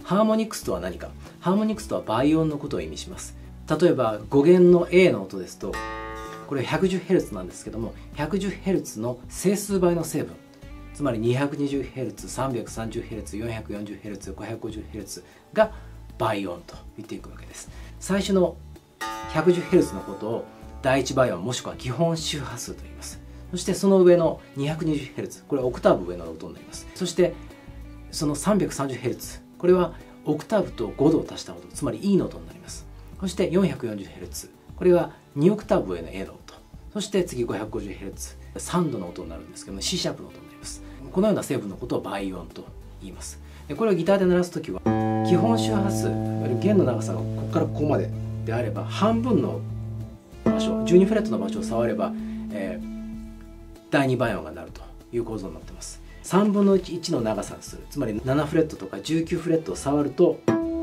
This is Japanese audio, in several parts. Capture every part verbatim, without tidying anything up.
ハーモニクスとは何か。ハーモニクスとは倍音のことを意味します。例えばご弦の A の音ですと、これ ひゃくじゅっヘルツ なんですけども、 ひゃくじゅっヘルツ の整数倍の成分、つまり にひゃくにじゅっヘルツ、さんびゃくさんじゅっヘルツ、よんひゃくよんじゅっヘルツ、ごひゃくごじゅっヘルツ が倍音と言っていくわけです。最初の ひゃくじゅっヘルツ のことを第一倍音もしくは基本周波数と言います。そしてその上の にひゃくにじゅっヘルツ、これはオクターブ上の音になります。そしてその さんびゃくさんじゅっヘルツ、これはオクターブとごどを足した音、つまり E の音になります。そして よんひゃくよんじゅっヘルツ、これはにオクターブ上の A の音。そして次 ごひゃくごじゅっヘルツ、さんどの音になるんですけども C シャープの音になります。このような成分のことを倍音と言います。でこれをギターで鳴らすときは、基本周波数、いわゆる弦の長さがここからここまでであれば、半分の場所、じゅうにフレットの場所を触れば、えー、だいに倍音が鳴るという構造になっています。さんぶんのいちの長さにする、つまりななフレットとかじゅうきゅうフレットを触ると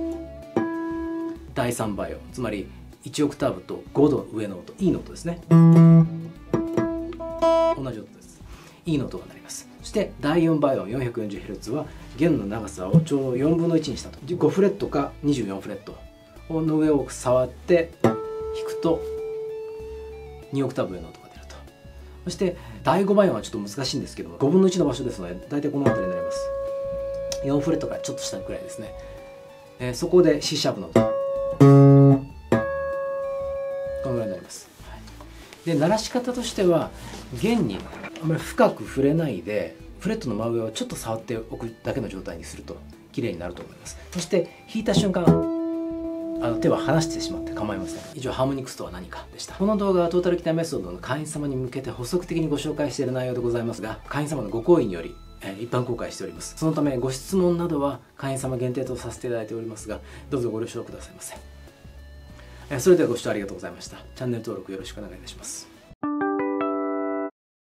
だいさん倍音、つまりいちオクターブとごど上の音、 E の音ですね。同じ音です。 E の音が鳴ります。そしてだいよん倍音 よんひゃくよんじゅっヘルツ は弦の長さをちょうどよんぶんのいちにしたと、ごフレットかにじゅうよんフレットの上を触って弾くとにオクターブ上の音が出ると。そしてだいご倍音はちょっと難しいんですけども、ごぶんのいちの場所ですので大体この辺りになります。よんフレットからちょっと下くらいですね。えー、そこで C シャープの音、このぐらいになります。はい、で鳴らし方としては、弦にあまり深く触れないでフレットの真上をちょっと触っておくだけの状態にすると綺麗になると思います。そして弾いた瞬間、あの手は離してしまって構いません。以上、ハーモニクスとは何かでした。この動画はトータルギターメソッドの会員様に向けて補足的にご紹介している内容でございますが、会員様のご好意により一般公開しております。そのためご質問などは会員様限定とさせていただいておりますが、どうぞご了承くださいませ。それではご視聴ありがとうございました。チャンネル登録よろしくお願いいたします。